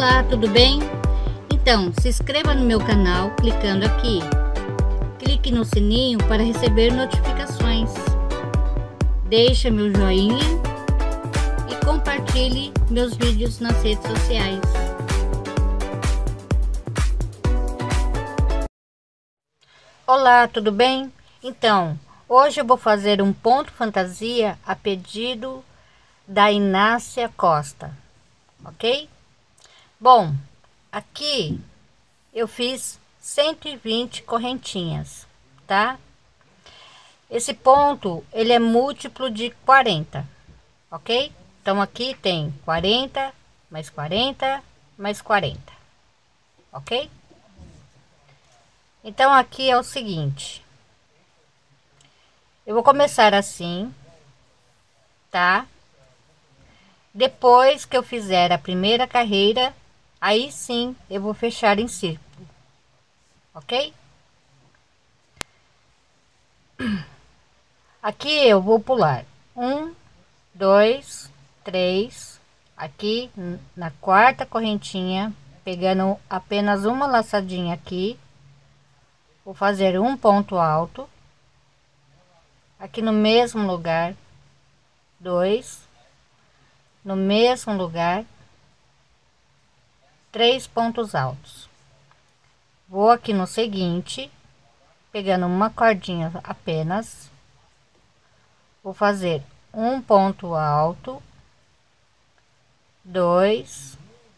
Olá, tudo bem? Então, se inscreva no meu canal clicando aqui. Clique no sininho para receber notificações. Deixe meu joinha e compartilhe meus vídeos nas redes sociais. Olá, tudo bem? Então, hoje eu vou fazer um ponto fantasia a pedido da Inácia Costa, ok? Bom, aqui eu fiz 120 correntinhas, tá? Esse ponto, ele é múltiplo de 40, ok? Então aqui tem 40, mais 40, mais 40, ok? Então aqui é o seguinte, eu vou começar assim, tá? Depois que eu fizer a primeira carreira, aí sim eu vou fechar em círculo, ok? Aqui eu vou pular 1, 2, 3, aqui na quarta correntinha, pegando apenas uma laçadinha aqui, vou fazer um ponto alto, aqui no mesmo lugar, 2, no mesmo lugar, 3 pontos altos. Vou aqui no seguinte, pegando uma cordinha apenas, vou fazer um ponto alto, 2,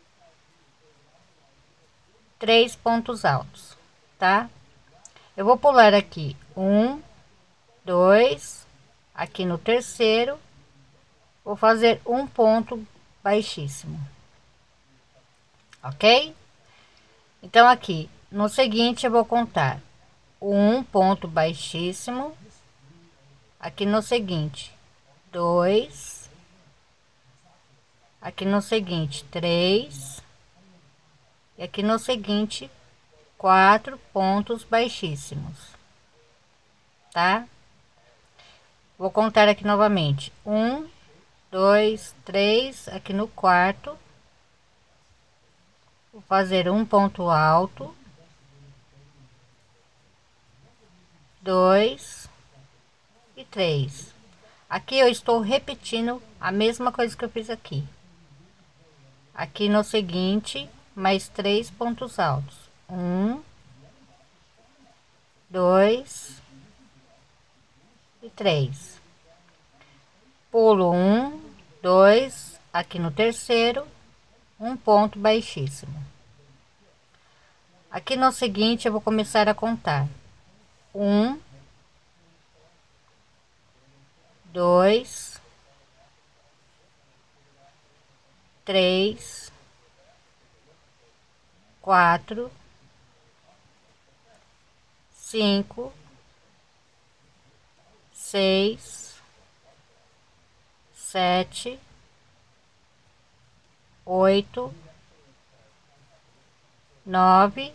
3 pontos altos, tá? Eu vou pular aqui 1, 2, aqui no terceiro, vou fazer um ponto baixíssimo, ok? Então aqui no seguinte eu vou contar um ponto baixíssimo, aqui no seguinte 2, aqui no seguinte 3 e aqui no seguinte 4 pontos baixíssimos, tá? Vou contar aqui novamente 1, 2, 3, aqui no quarto vou fazer um ponto alto, 2 e 3. Aqui eu estou repetindo a mesma coisa que eu fiz aqui. Aqui no seguinte, mais 3 pontos altos. 1, 2 e 3. Pulo 1, 2, aqui no terceiro, um ponto baixíssimo. Aqui no seguinte eu vou começar a contar 1, 2, 3, 4, 5, 6, 7, 8, 9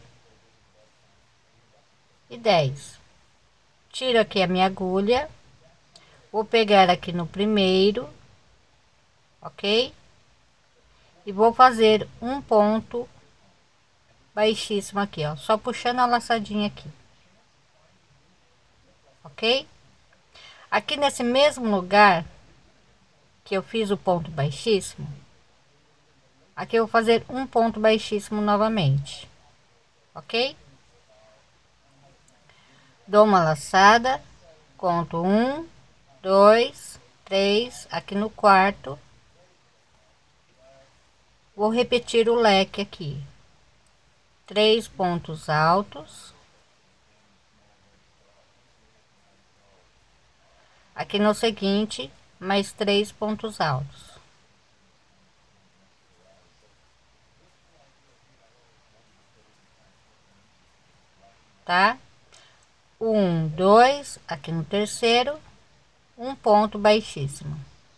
e 10. Tiro aqui a minha agulha, vou pegar aqui no primeiro, ok? E vou fazer um ponto baixíssimo aqui, ó, só puxando a laçadinha aqui, ok? Aqui nesse mesmo lugar que eu fiz o ponto baixíssimo, aqui eu vou fazer um ponto baixíssimo novamente, ok? Dou uma laçada, conto 1, 2, 3, aqui no quarto, vou repetir o leque aqui, 3 pontos altos, aqui no seguinte, mais 3 pontos altos, tá? 1, 2, aqui no terceiro, um ponto baixíssimo.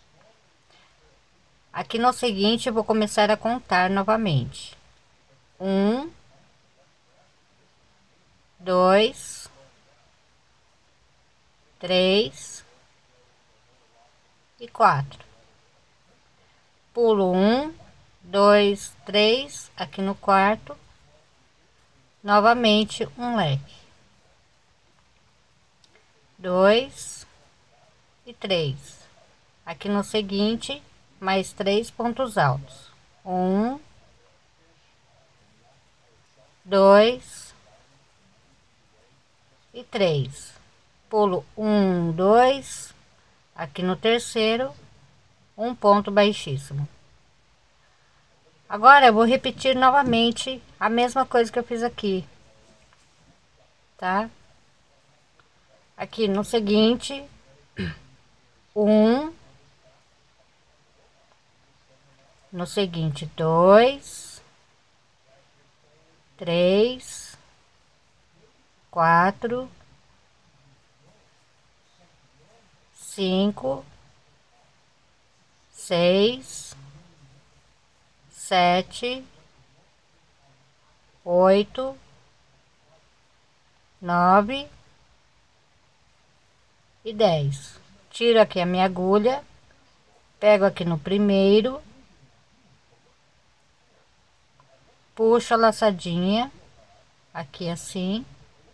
Aqui no seguinte eu vou começar a contar novamente. 1, 2, 3 e 4. Pulo 1, 2, 3 aqui no quarto, novamente um leque, 2 e 3 aqui no seguinte, mais 3 pontos altos, 1, 2 e 3, pulo 1, 2 aqui no terceiro, um ponto baixíssimo. Agora eu vou repetir novamente a mesma coisa que eu fiz aqui, tá? Aqui no seguinte, 1, no seguinte 2, 3, 4, 5, 6, 7, 8, 9 e 10. Tiro aqui a minha agulha, pego aqui no primeiro, puxo a laçadinha aqui assim,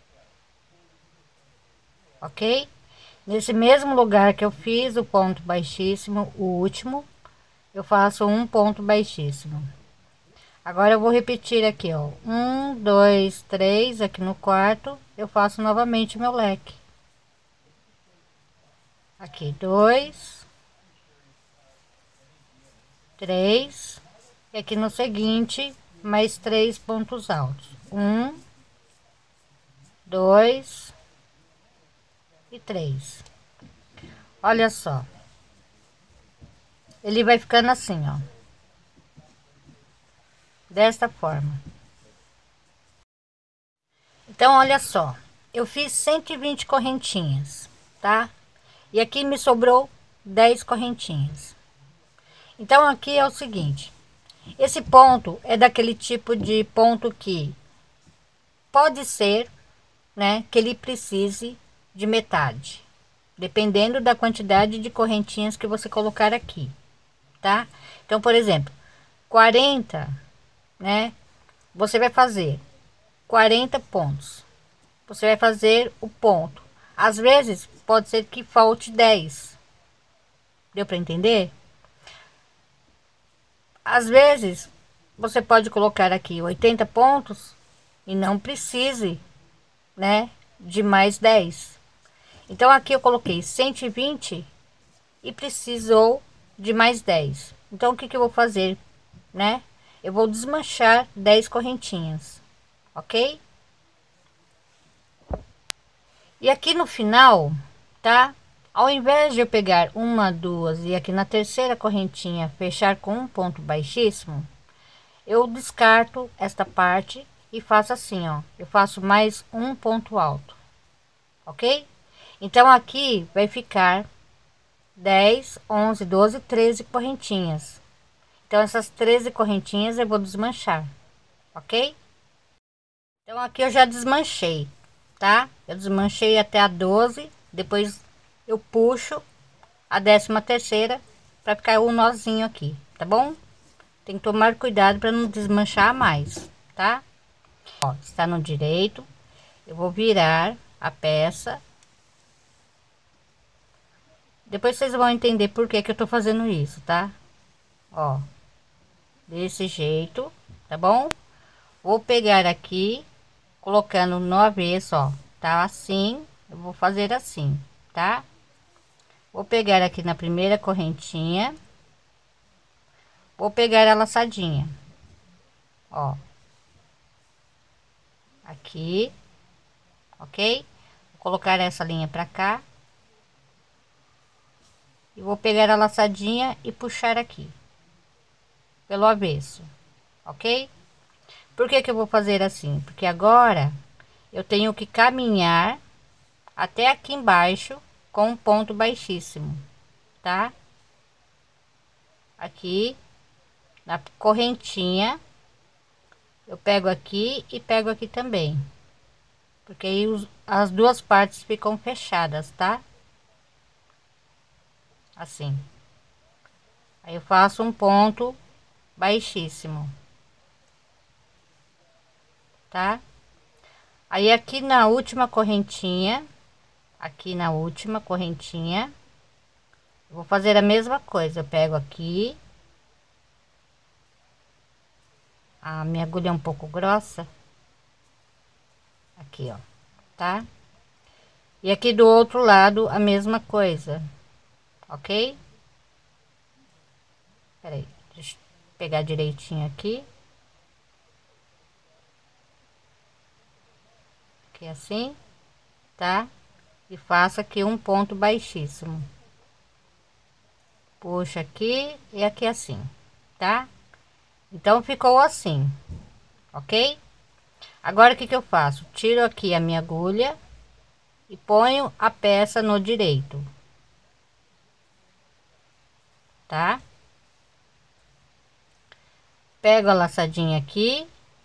ok? Nesse mesmo lugar que eu fiz o ponto baixíssimo, o último, eu faço um ponto baixíssimo. Agora eu vou repetir aqui, ó, 1, 2, 3 aqui no quarto, eu faço novamente meu leque. Aqui 2, 3 e aqui no seguinte mais 3 pontos altos, 1, 2 e 3. Olha só, ele vai ficando assim, ó, desta forma. Então olha só, eu fiz 120 correntinhas, tá? E aqui me sobrou 10 correntinhas. Então aqui é o seguinte, esse ponto é daquele tipo de ponto que pode ser, né, que ele precise de metade, dependendo da quantidade de correntinhas que você colocar aqui, tá? Então, por exemplo, 40, né, você vai fazer 40 pontos, você vai fazer o ponto, às vezes pode ser que falte 10, deu para entender? Às vezes você pode colocar aqui 80 pontos e não precise, né, de mais 10. Então aqui eu coloquei 120 e precisou de mais 10. Então o que que eu vou fazer, né? Eu vou desmanchar 10 correntinhas, ok? E aqui no final, tá? Ao invés de eu pegar uma, duas e aqui na terceira correntinha fechar com um ponto baixíssimo, eu descarto esta parte e faço assim, ó, eu faço mais um ponto alto, ok? Então aqui vai ficar 10, 11, 12, 13 correntinhas. Então essas 13 correntinhas eu vou desmanchar, ok? Então aqui eu já desmanchei, tá? Eu desmanchei até a 12, depois eu puxo a 13ª para ficar o nozinho aqui, tá bom? Tem que tomar cuidado para não desmanchar mais, tá? Ó, está no direito, eu vou virar a peça. Depois vocês vão entender por que que eu tô fazendo isso, tá? Ó, desse jeito, tá bom? Vou pegar aqui, colocando no avesso, ó, tá assim, eu vou fazer assim, tá? Vou pegar aqui na primeira correntinha, vou pegar a laçadinha, ó, aqui, ok? Vou colocar essa linha pra cá e vou pegar a laçadinha e puxar aqui pelo avesso, ok? Por que que eu vou fazer assim? Porque agora eu tenho que caminhar até aqui embaixo com um ponto baixíssimo, tá? Aqui na correntinha eu pego aqui e pego aqui também, porque aí as duas partes ficam fechadas, tá? Assim. Aí eu faço um ponto baixíssimo, tá? Aí aqui na última correntinha, vou fazer a mesma coisa. Eu pego aqui, a minha agulha é um pouco grossa, aqui ó, tá? E aqui do outro lado a mesma coisa, ok? Peraí, deixa eu pegar direitinho aqui. Aqui assim, tá? E faço aqui um ponto baixíssimo. Puxa aqui e aqui assim, tá? Então ficou assim, ok? Agora o que que eu faço? Tiro aqui a minha agulha e ponho a peça no direito, tá? Pego a laçadinha aqui,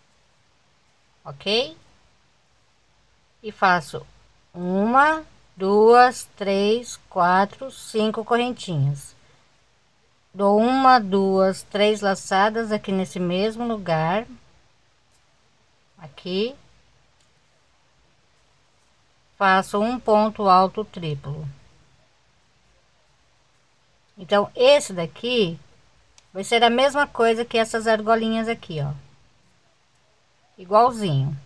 ok? E faço uma, duas, três, quatro, cinco correntinhas. Dou uma, duas, três laçadas aqui nesse mesmo lugar, aqui. Faço um ponto alto triplo. Então esse daqui vai ser a mesma coisa que essas argolinhas aqui, ó, igualzinho.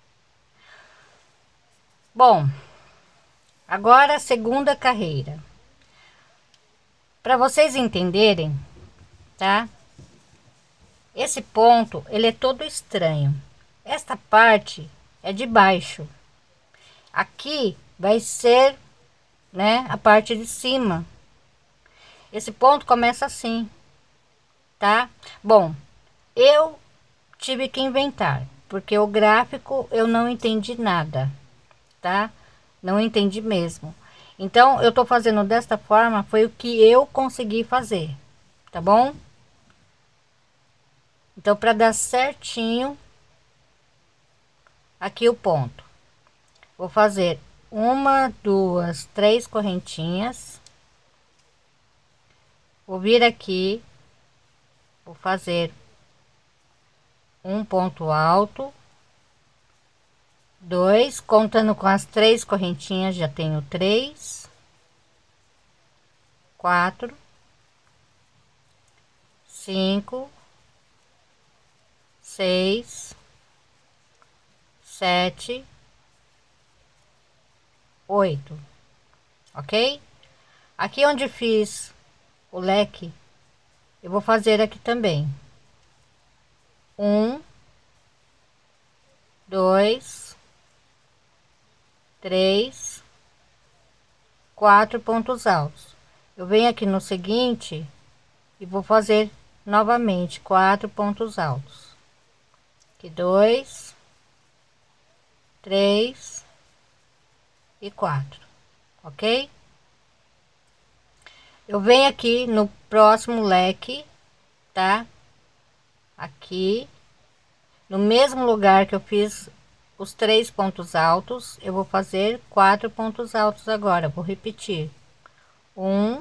Bom, agora a segunda carreira, para vocês entenderem, tá? Esse ponto ele é todo estranho. Esta parte é de baixo, aqui vai ser, né, a parte de cima. Esse ponto começa assim, tá? Bom, eu tive que inventar, porque o gráfico eu não entendi nada, tá? Não entendi mesmo. Então eu tô fazendo desta forma, foi o que eu consegui fazer, tá bom? Então para dar certinho aqui o ponto, vou fazer uma, duas, três correntinhas, vou vir aqui, vou fazer um ponto alto, dois, contando com as três correntinhas já tenho três, quatro, cinco, seis, sete, oito, ok? Aqui onde fiz o leque, eu vou fazer aqui também um, dois, três, quatro pontos altos. Eu venho aqui no seguinte e vou fazer novamente quatro pontos altos, que dois, três e quatro, ok? Eu venho aqui no próximo leque, tá? Aqui no mesmo lugar que eu fiz os três pontos altos, eu vou fazer quatro pontos altos agora. Vou repetir: um,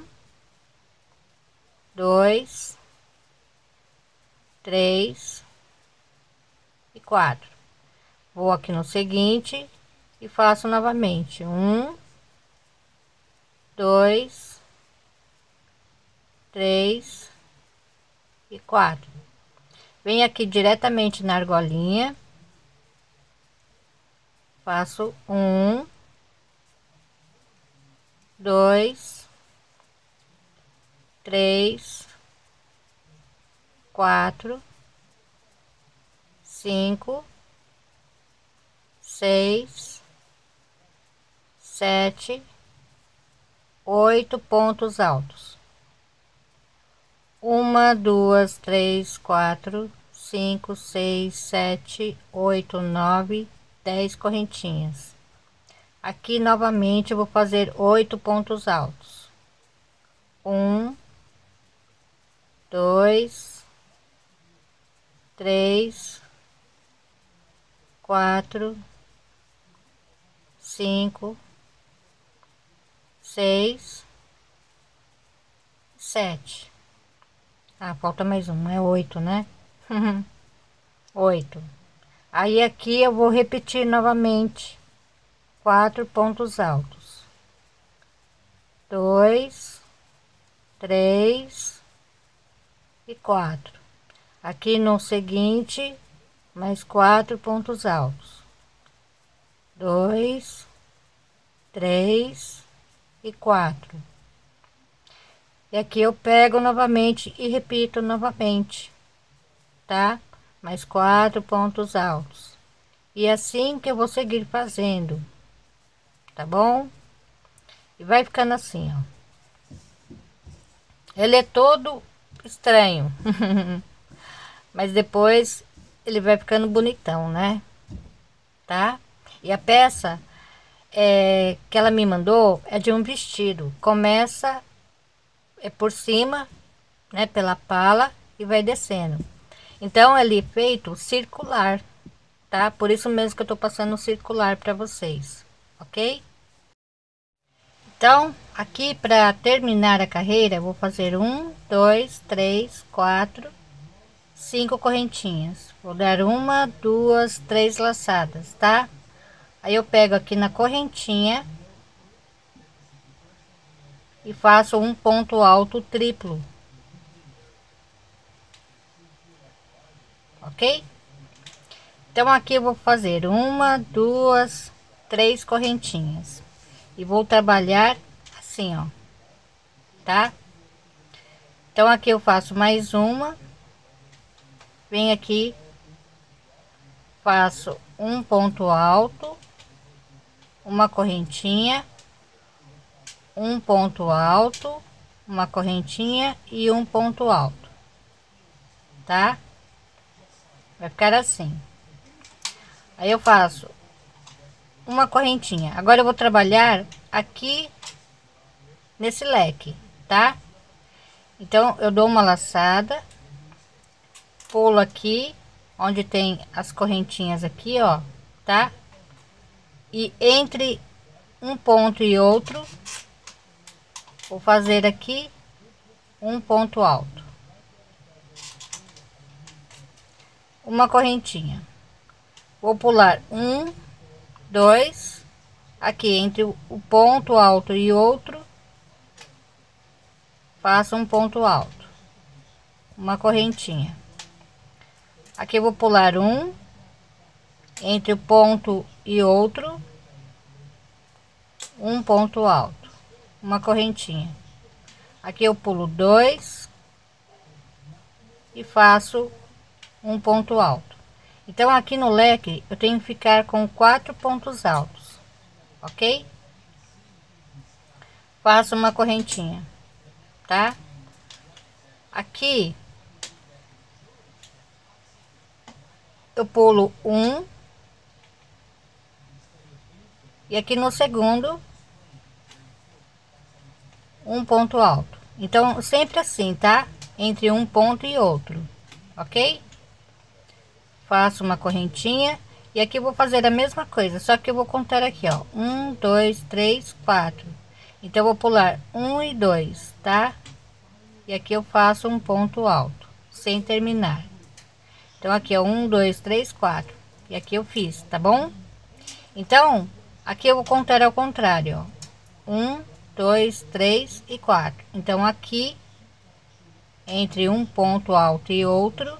dois, três e quatro. Vou aqui no seguinte e faço novamente um, dois, três e quatro. Venho aqui diretamente na argolinha, faço um, dois, três, quatro, cinco, seis, sete, oito pontos altos. Uma, duas, três, quatro, cinco, seis, sete, oito, nove, 10 correntinhas. Aqui novamente eu vou fazer oito pontos altos. Um, dois, três, quatro, cinco, seis, sete. Ah, falta mais um, é 8, né? 8. Aí aqui eu vou repetir novamente 4 pontos altos. 2, 3 e 4. Aqui no seguinte, mais 4 pontos altos. 2, 3 e 4. E aqui eu pego novamente e repito novamente, tá? Mais 4 pontos altos. E assim que eu vou seguir fazendo, tá bom? E vai ficando assim, ó. Ele é todo estranho, mas depois ele vai ficando bonitão, né? Tá? E a peça que ela me mandou é de um vestido. Começa por cima, né? Pela pala e vai descendo. Então ele é feito circular, tá? Por isso mesmo que eu tô passando circular para vocês, ok? Então, aqui para terminar a carreira, eu vou fazer 1, 2, 3, 4, 5 correntinhas. Vou dar 1, 2, 3 laçadas, tá? Aí eu pego aqui na correntinha e faço um ponto alto triplo, ok? Então aqui eu vou fazer 1, 2, 3 correntinhas e vou trabalhar assim, ó, tá? Então aqui eu faço mais uma, venho aqui, faço um ponto alto, uma correntinha, um ponto alto, uma correntinha e um ponto alto, tá? Vai ficar assim. Aí eu faço uma correntinha. Agora eu vou trabalhar aqui nesse leque, tá? Então eu dou uma laçada, pulo aqui onde tem as correntinhas aqui, ó, tá? E entre um ponto e outro, vou fazer aqui um ponto alto, uma correntinha. Vou pular 1, 2, aqui entre o ponto alto e outro, faço um ponto alto, uma correntinha. Aqui eu vou pular 1, entre o ponto e outro, um ponto alto, uma correntinha. Aqui eu pulo 2 e faço um ponto alto. Então aqui no leque eu tenho que ficar com 4 pontos altos, ok? Faço uma correntinha, tá? Aqui eu pulo 1 e aqui no segundo um ponto alto. Então sempre assim, tá? Entre um ponto e outro, ok? Faço uma correntinha e aqui eu vou fazer a mesma coisa, só que eu vou contar aqui, ó, 1, 2, 3, 4. Então eu vou pular 1 e 2, tá? E aqui eu faço um ponto alto sem terminar. Então aqui é 1, 2, 3, 4 e aqui eu fiz, tá bom? Então aqui eu vou contar ao contrário, ó, 1, 2, 3 e 4. Então aqui entre um ponto alto e outro,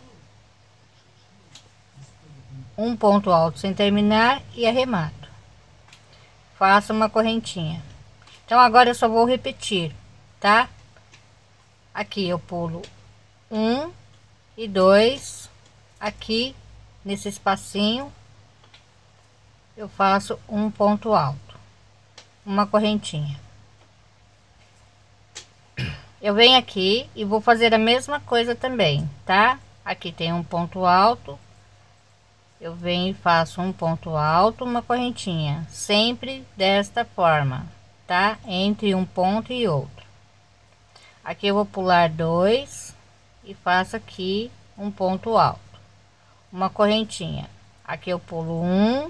um ponto alto sem terminar e arremato, faço uma correntinha. Então agora eu só vou repetir, tá? Aqui eu pulo 1 e 2, aqui nesse espacinho eu faço um ponto alto, uma correntinha. Eu venho aqui e vou fazer a mesma coisa também, tá? Aqui tem um ponto alto, eu venho e faço um ponto alto, uma correntinha, sempre desta forma, tá? Entre um ponto e outro. Aqui eu vou pular 2 e faço aqui um ponto alto, uma correntinha. Aqui eu pulo 1,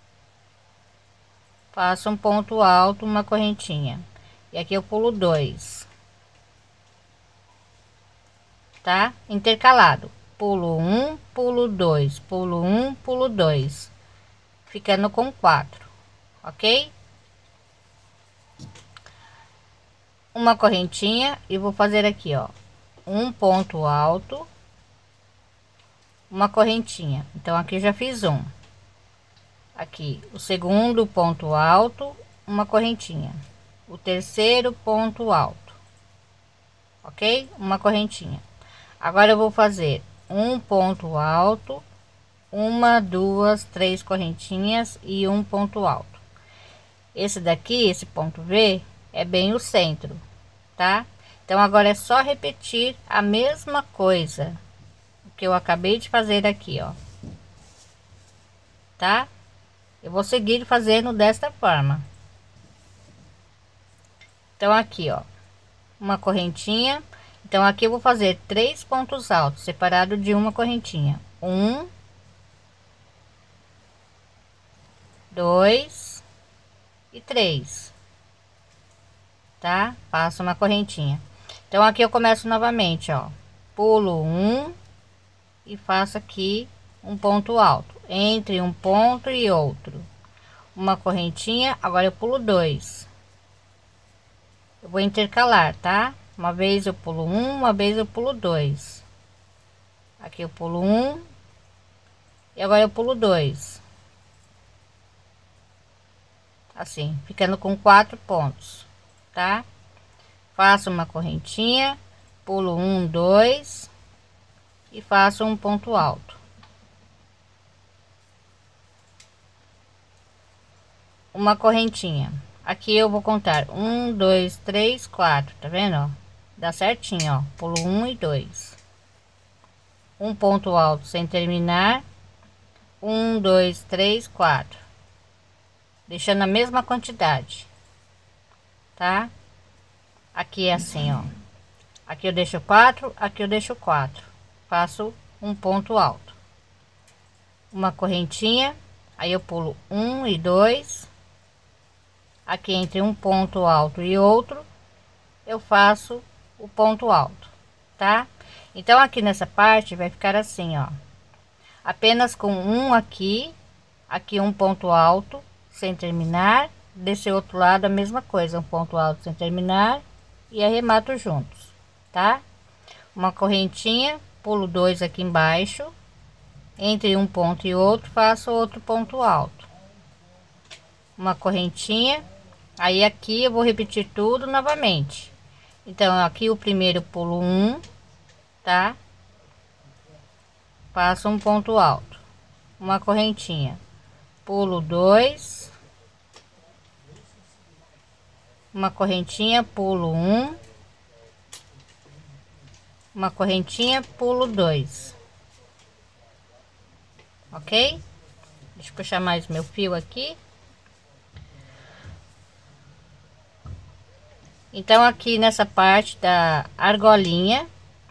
faço um ponto alto, uma correntinha. E aqui eu pulo 2. tá? Intercalado, pulo 1, pulo 2, pulo 1, pulo 2, ficando com 4, ok? Uma correntinha e vou fazer aqui, ó, um ponto alto, uma correntinha. Então aqui eu já fiz um, aqui o segundo ponto alto, uma correntinha, o terceiro ponto alto, ok? Uma correntinha. Agora eu vou fazer um ponto alto, uma, duas, três correntinhas e um ponto alto. Esse daqui, esse ponto V, é bem o centro, tá? Então agora é só repetir a mesma coisa que eu acabei de fazer aqui, ó, tá? Eu vou seguir fazendo desta forma. Então aqui, ó, uma correntinha. Então aqui eu vou fazer 3 pontos altos separado de uma correntinha, 1, 2 e 3, tá? Faço uma correntinha. Então aqui eu começo novamente, ó, pulo 1 e faço aqui um ponto alto entre um ponto e outro, uma correntinha. Agora eu pulo 2, eu vou intercalar, tá? Uma vez eu pulo 1, uma vez eu pulo 2, aqui eu pulo 1 e agora eu pulo 2, assim, ficando com 4 pontos, tá? Faço uma correntinha, pulo 1, 2 e faço um ponto alto, uma correntinha. Aqui eu vou contar 1, 2, 3, 4, tá vendo, ó? Dá certinho, ó, pulo 1 e 2, um ponto alto sem terminar, 1, 2, 3, 4, deixando a mesma quantidade, tá? Aqui é assim, ó, aqui eu deixo 4, aqui eu deixo 4, faço um ponto alto, uma correntinha, aí eu pulo 1 e 2, aqui entre um ponto alto e outro eu faço o ponto alto, tá? Então aqui nessa parte vai ficar assim, ó, apenas com um aqui, aqui um ponto alto sem terminar, desse outro lado a mesma coisa, um ponto alto sem terminar e arremato juntos, tá? Uma correntinha, pulo 2 aqui embaixo, entre um ponto e outro faço outro ponto alto, uma correntinha, aí aqui eu vou repetir tudo novamente. Então aqui o primeiro pulo 1, tá? Faço um ponto alto, uma correntinha, pulo 2, uma correntinha, pulo 1, uma correntinha, pulo 2, ok? Deixa eu puxar mais meu fio aqui. Então aqui nessa parte da argolinha,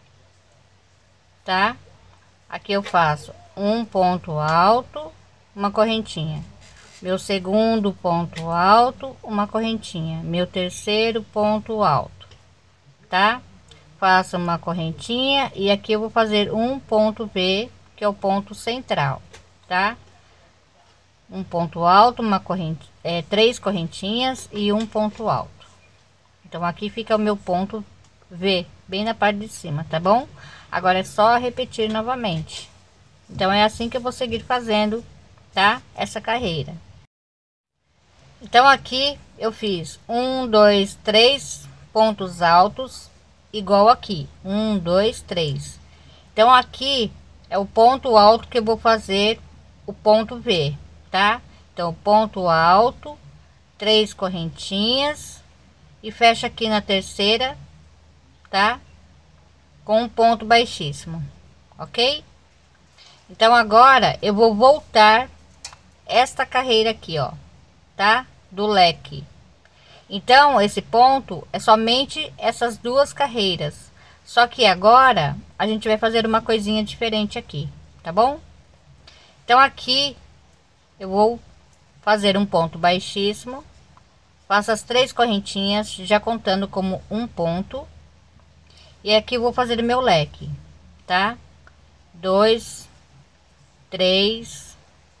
tá? Aqui eu faço um ponto alto, uma correntinha, meu segundo ponto alto, uma correntinha, meu terceiro ponto alto, tá? Faço uma correntinha e aqui eu vou fazer um ponto V, que é o ponto central, tá? Um ponto alto, uma corrente, 3 correntinhas e um ponto alto. Então aqui fica o meu ponto V, bem na parte de cima, tá bom? Agora é só repetir novamente. Então é assim que eu vou seguir fazendo, tá? Essa carreira. Então aqui eu fiz 1, 2, 3 pontos altos, igual aqui, 1, 2, 3. Então aqui é o ponto alto que eu vou fazer o ponto V, tá? Então ponto alto, 3 correntinhas e fecha aqui na terceira, tá? Com um ponto baixíssimo, ok? Então agora eu vou voltar esta carreira aqui, ó, tá? Do leque. Então esse ponto é somente essas duas carreiras, só que agora a gente vai fazer uma coisinha diferente aqui, tá bom? Então aqui eu vou fazer um ponto baixíssimo, faço as 3 correntinhas já contando como um ponto E aqui eu vou fazer o meu leque, tá? 2, 3,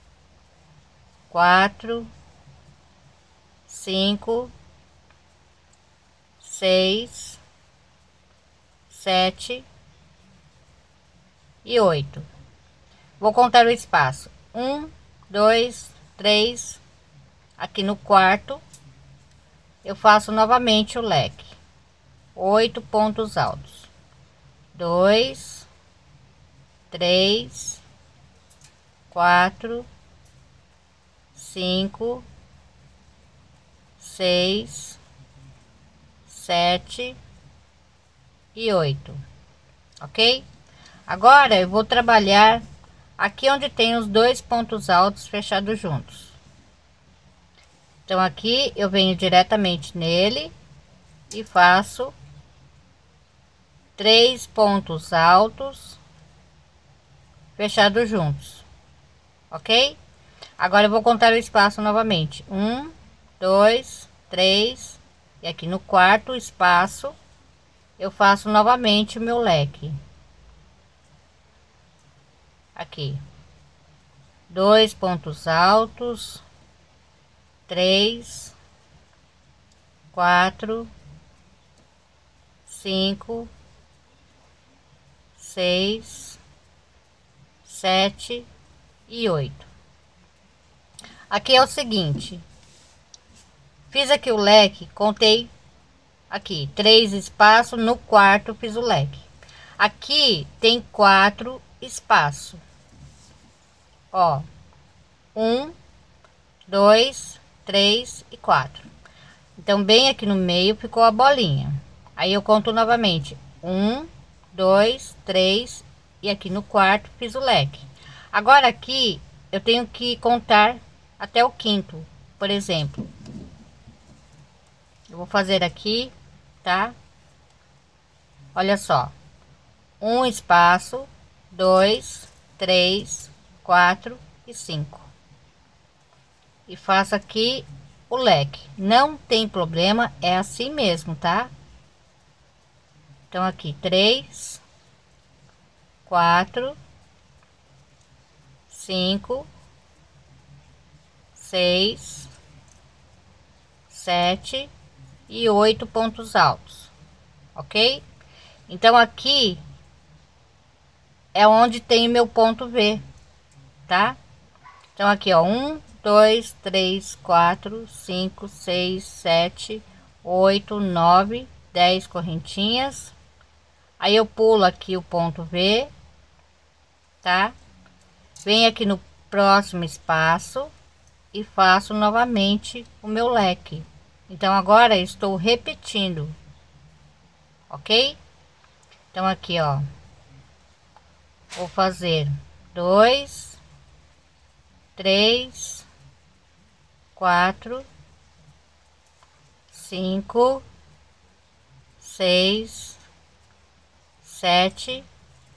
4, 5, 6, 7 e 8. Vou contar o espaço: 1, 2, 3. Aqui no quarto eu faço novamente o leque, 8 pontos altos. 2, 3, 4, 5, 6, 7 e 8, ok? Agora eu vou trabalhar aqui onde tem os dois pontos altos fechados juntos. Então aqui eu venho diretamente nele e faço 3 pontos altos fechados juntos, ok? Agora eu vou contar o espaço novamente: 1, 2, 3, e aqui no quarto espaço eu faço novamente o meu leque. Aqui 2 pontos altos, 3, 4, 5, 6, 7 e 8. Aqui é o seguinte: fiz aqui o leque, contei aqui 3 espaços, no quarto fiz o leque. Aqui tem 4 espaços, ó, 1, 2, 3 e 4. Então bem aqui no meio ficou a bolinha. Aí eu conto novamente: 1, 2, 3, e aqui no quarto fiz o leque. Agora aqui eu tenho que contar até o quinto. Por exemplo, eu vou fazer aqui, tá? Olha só: um espaço, 2, 3, 4 e 5, e faço aqui o leque. Não tem problema, é assim mesmo, tá? Então aqui 3, 4, 5, 6, 7 e 8 pontos altos, ok? Então aqui é onde tem meu ponto V, tá? Então aqui, ó, 1, 2, 3, 4, 5, 6, 7, 8, 9, 10 correntinhas. Aí eu pulo aqui o ponto V, tá? Venho aqui no próximo espaço e faço novamente o meu leque. Então agora estou repetindo, ok? Então aqui, ó, vou fazer 2, 3, 4, 5, 6, 7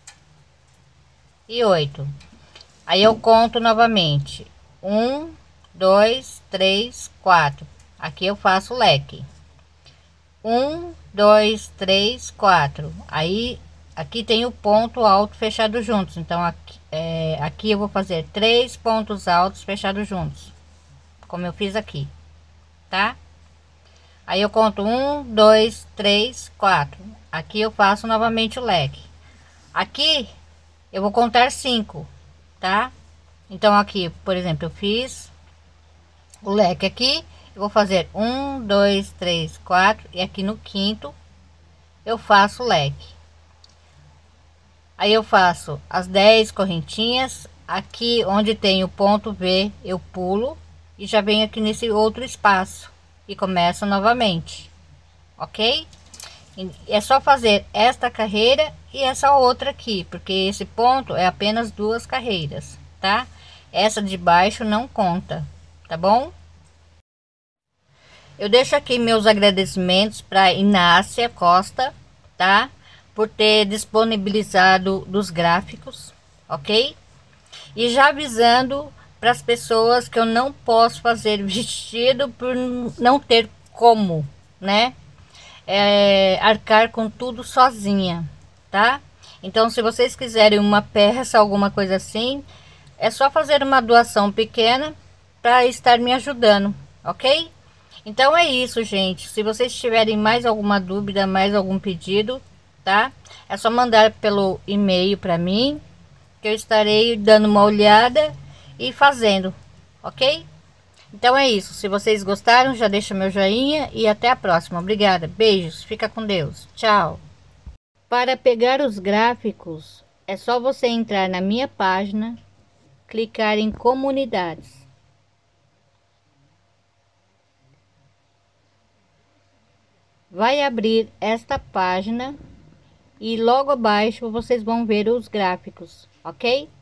e 8. Aí eu conto novamente: 1, 2, 3, 4. Aqui eu faço o leque: 1, 2, 3, 4. Aí aqui tem o ponto alto fechado juntos. Então aqui eu vou fazer 3 pontos altos fechados juntos, como eu fiz aqui, tá? Aí eu conto 1, 2, 3, 4. Aqui eu faço novamente o leque. Aqui eu vou contar 5, tá? Então aqui, por exemplo, eu fiz o leque aqui, eu vou fazer 1, 2, 3, 4, e aqui no quinto eu faço o leque. Aí eu faço as 10 correntinhas. Aqui onde tem o ponto V eu pulo e já venho aqui nesse outro espaço e começo novamente, ok? E é só fazer esta carreira e essa outra aqui, porque esse ponto é apenas 2 carreiras, tá? Essa de baixo não conta, tá bom? Eu deixo aqui meus agradecimentos para Inácia Costa, tá? Por ter disponibilizado dos gráficos, ok? E já avisando para as pessoas que eu não posso fazer vestido por não ter como, né? arcar com tudo sozinha, tá? Então, se vocês quiserem uma peça, alguma coisa assim, é só fazer uma doação pequena para estar me ajudando, ok? Então é isso, gente. Se vocês tiverem mais alguma dúvida, mais algum pedido, tá? É só mandar pelo e-mail para mim, que eu estarei dando uma olhada e fazendo, ok? Então é isso. Se vocês gostaram, já deixa meu joinha e até a próxima. Obrigada. Beijos. Fica com Deus. Tchau. Para pegar os gráficos, é só você entrar na minha página, clicar em comunidades. Vai abrir esta página e logo abaixo vocês vão ver os gráficos, ok?